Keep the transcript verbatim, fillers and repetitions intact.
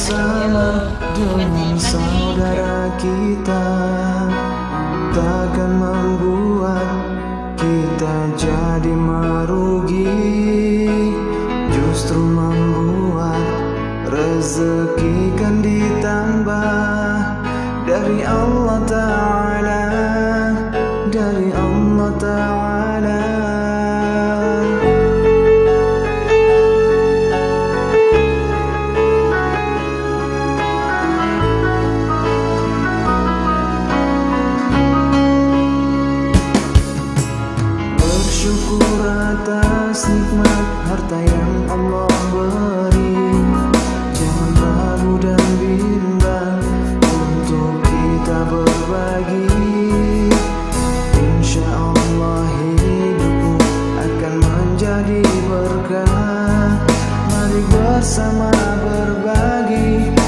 bersama dengan saudara kita takkan membuat kita jadi merugi, justru membuat rezeki kan ditambah dari Allah Ta'ala, dari Allah Ta'ala. Bersyukur atas nikmat harta yang Allah beri, jangan ragu dan bimbang untuk kita berbagi. Insya Allah hidupmu akan menjadi berkah. Mari bersama berbagi.